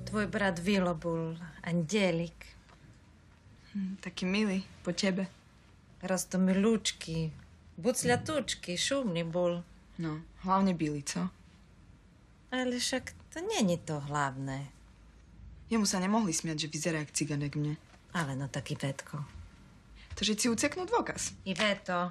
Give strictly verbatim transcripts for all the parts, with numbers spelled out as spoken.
Tvoj brat Vilo bol andielik. Hm, taký milý, po tebe. Roztomilúčky, bucľatúčky, šumný bol. No, hlavne Billy, co? Ale však to není to hlavné. Jemu sa nemohli smiať, že vyzerá jak ciganek mne. Ale no taký Vetko. Takže si uceknú dôkaz. I Veto.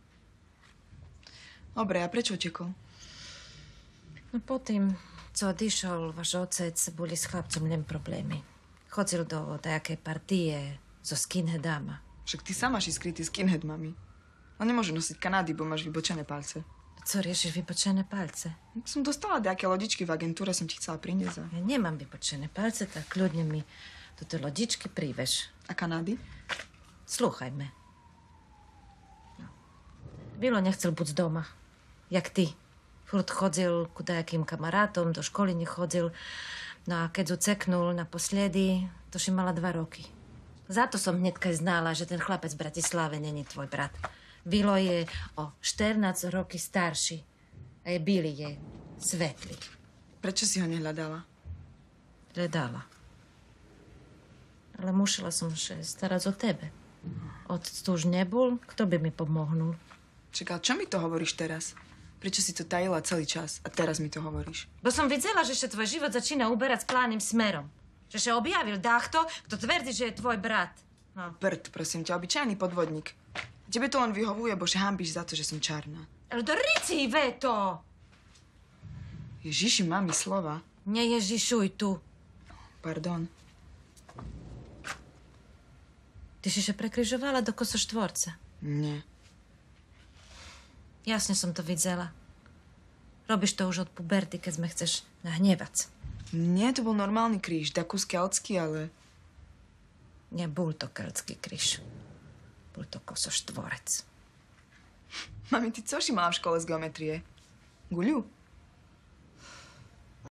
Dobre, a prečo utekol? No po tým, co odišol váš otec, boli s chlapcom len problémy. Chodil do nejakej partie so skinheadama. Však ty sama si skrytý skinhead, mami. On nemôže nosiť Kanady, bo máš vybočené palce. Co riešiš vybočené palce? Som dostala nejaké lodičky v agentúre, som ti chcela priniesť. Ja nemám vybočené palce, tak kľudne mi toto lodičky priveš. A Kanady? Slúchajme. No. Vilo nechcel buď doma, jak ty. Furt chodil ku nejakým kamarátom, do školy nechodil. No a keď uceknul naposledy, to si mala dva roky. Za to som hnedka znala, že ten chlapec v Bratislave není tvoj brat. Vilo je o štrnásť roky starší. A je Billy je svetlý. Prečo si ho nehľadala? Hľadala. Ale musela som sa starať o tebe. Otec tu už nebol, kto by mi pomohnul? Čakal, čo mi to hovoríš teraz? Prečo si to tajila celý čas a teraz mi to hovoríš? Bo som videla, že sa tvoj život začína uberať správnym smerom. Že sa objavil dáchto, kto tvrdí, že je tvoj brat. No. Bert, prosím ťa, obyčajný podvodník. Tebe to len vyhovuje, bo že hambíš za to, že som čarná. Ale do rici, Veto! Ježiši, mami, slova. Neježišuj tu. Pardon. Ty si sa prekrižovala do kosoštvorca. Nie. Jasne som to videla. Robíš to už od puberty, keď sme chceš nahnevať. Nie, to bol normálny kríž, takú keltský, ale... Nebol to keltský kríž. Bol to kosoštvorec. Mami, ty což si mala v škole z geometrie? Guľu?